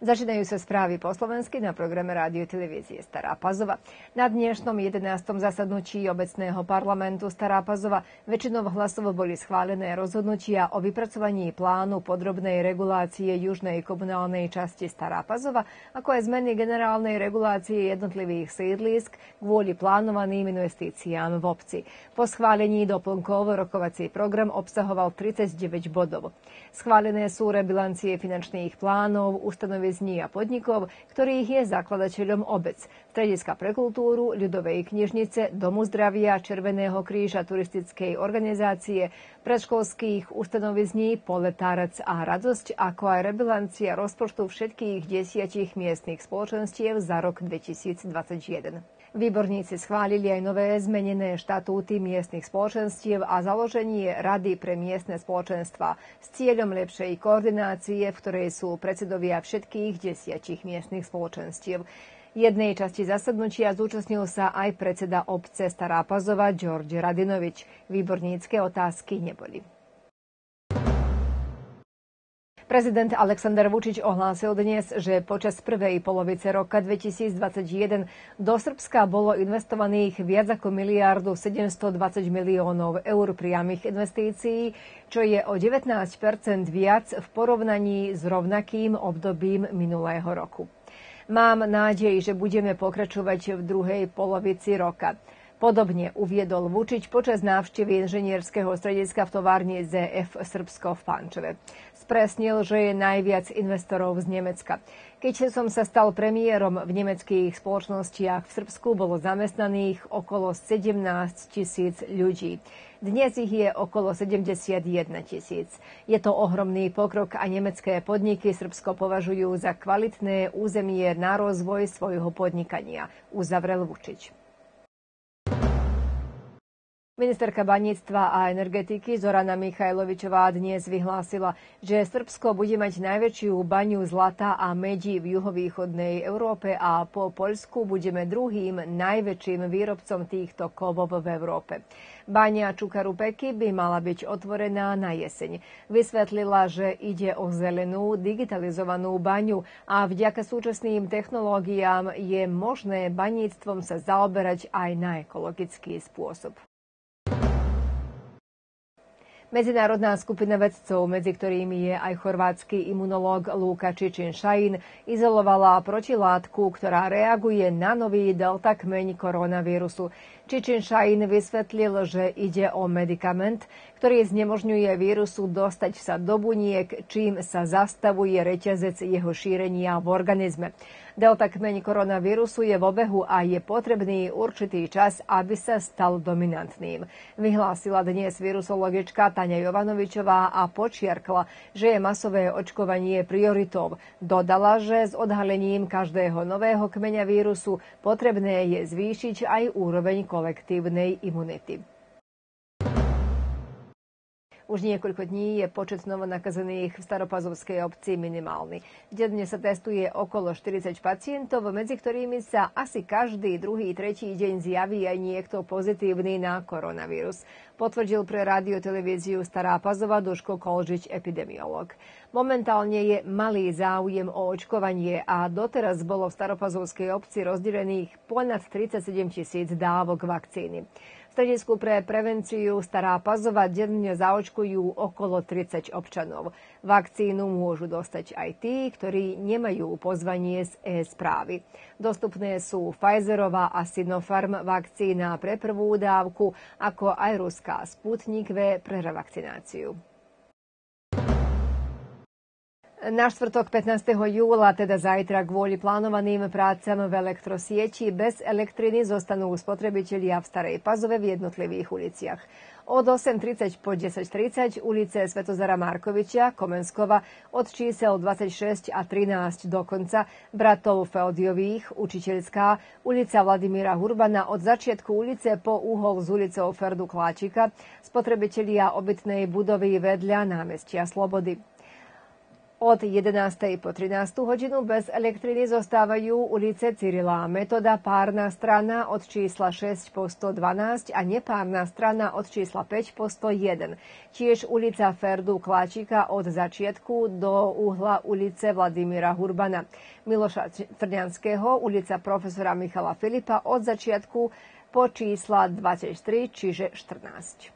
Začínajú sa správy po slovensky na programe rádio televízie Stará Pazova. Na dnešnom 11. zasadnutí obecného parlamentu Stará Pazova väčšinou hlasov boli schválené rozhodnutia o vypracovaní plánu podrobnej regulácie južnej komunálnej časti Stará Pazova, ako aj zmeny generálnej regulácie jednotlivých sídlisk kvôli plánovaným investíciám v obci. Po schválení doplnkov rokovací program obsahoval 39 bodov. Schválené sú rebilancie finančných plánov, ustanovizní a podnikov, ktorých je zakladateľom obec, Strediska pre kultúru, Ľudovej knižnice, Domu zdravia, Červeného kríža, turistickej organizácie, predškolských ustanovizní Poletárec a Radosť, ako aj rebilancia rozpočtu všetkých 10 miestnych spoločenstiev za rok 2021. Výborníci schválili aj nové zmenené štatúty miestnych spoločenstiev a založenie Rady pre miestne spoločenstva s cieľom lepšej koordinácie, v ktorej sú predsedovia všetkých 10 miestnych spoločenstiev. Jednej časti zasadnutia zúčastnil sa aj predseda obce Stará Pazova Đorđe Radinović. Výbornícke otázky neboli. Prezident Aleksandar Vučić ohlásil dnes, že počas prvej polovice roka 2021 do Srbska bolo investovaných viac ako miliardu 720 miliónov eur priamych investícií, čo je o 19% viac v porovnaní s rovnakým obdobím minulého roku. Mám nádej, že budeme pokračovať v druhej polovici roka. Podobne uviedol Vučić počas návštevy inžinierského strediska v továrni ZF Srbsko v Pančeve. Spresnil, že je najviac investorov z Nemecka. Keď som sa stal premiérom, v nemeckých spoločnostiach v Srbsku bolo zamestnaných okolo 17 000 ľudí. Dnes ich je okolo 71 000. Je to ohromný pokrok a nemecké podniky Srbsko považujú za kvalitné územie na rozvoj svojho podnikania, uzavrel Vučić. Ministerka baníctva a energetiky Zorana Mihajlovičová dnes vyhlásila, že Srbsko bude mať najväčšiu baňu zlata a medí v juhovýchodnej Európe a po Poľsku budeme druhým najväčším výrobcom týchto kovov v Európe. Baňa Čukaru Peki by mala byť otvorená na jeseň. Vysvetlila, že ide o zelenú, digitalizovanú baňu a vďaka súčasným technológiám je možné baníctvom sa zaoberať aj na ekologický spôsob. Medzinárodná skupina vedcov, medzi ktorými je aj chorvátsky imunológ Luka Čičin-Šajín, izolovala protilátku, ktorá reaguje na nový delta kmeň koronavírusu. Čičin-Šajín vysvetlil, že ide o medikament, ktorý znemožňuje vírusu dostať sa do buniek, čím sa zastavuje reťazec jeho šírenia v organizme. Delta kmeň koronavírusu je v obehu a je potrebný určitý čas, aby sa stal dominantným. Vyhlásila dnes virusologička Tania Jovanovičová a podčiarkla, že je masové očkovanie prioritou. Dodala, že s odhalením každého nového kmeňa vírusu potrebné je zvýšiť aj úroveň kolektívnej imunity. Už niekoľko dní je počet novonakazených v Staropazovskej obci minimálny. Denne sa testuje okolo 40 pacientov, medzi ktorými sa asi každý druhý, tretí deň zjaví aj niekto pozitívny na koronavírus. Potvrdil pre rádio televíziu Stará Pazova Duško Kolžič, epidemiológ. Momentálne je malý záujem o očkovanie a doteraz bolo v Staropazovskej obci rozdelených ponad 37 000 dávok vakcíny. V Stredisku pre prevenciu Stará Pazova denne zaočkujú okolo 30 občanov. Vakcínu môžu dostať aj tí, ktorí nemajú pozvanie z e-správy. Dostupné sú Pfizerová a Sinopharm vakcína pre prvú dávku, ako aj ruská Sputnik V pre revakcináciu. Na štvrtok 15. júla, teda zajtra, kvôli plánovaným prácam v elektrosieti bez elektriny zostanú spotrebitelia v Starej Pazove v jednotlivých uliciach. Od 8:30 po 10:30 ulice Svetozara Markoviča, Komenskova, od čísel 26 a 13 do konca, bratov Feodiových, Učiteľská, ulica Vladimíra Hurbana od začiatku ulice po úhol s ulicou Ferdu Kláčika, spotrebitelia obytnej budovy vedľa námestia Slobody. Od 11. po 13. hodinu bez elektriny zostávajú ulice Cyrila a Metoda, párna strana od čísla 6 po 112 a nepárna strana od čísla 5 po 101. Tiež ulica Ferdu Kláčika od začiatku do uhla ulice Vladimíra Hurbana. Miloša Trňanského, ulica profesora Michala Filipa od začiatku po čísla 23, čiže 14.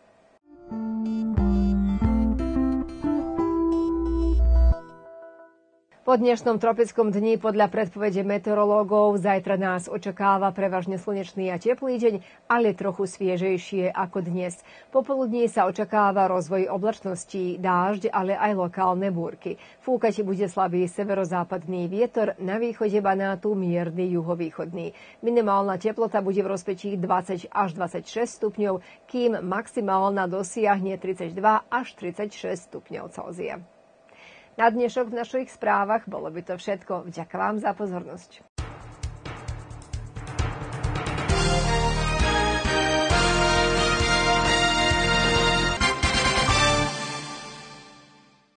Po dnešnom tropickom dni podľa predpovede meteorológov zajtra nás očakáva prevažne slnečný a teplý deň, ale trochu sviežejšie ako dnes. Popoludní sa očakáva rozvoj oblačností, dážď, ale aj lokálne búrky. Fúkať bude slabý severozápadný vietor, na východe Banátu mierny juhovýchodný. Minimálna teplota bude v rozpetí 20 až 26 stupňov, kým maximálna dosiahne 32 až 36 stupňov Celzia. Na dnešok v našich správach bolo by to všetko. Vďaka vám za pozornosť.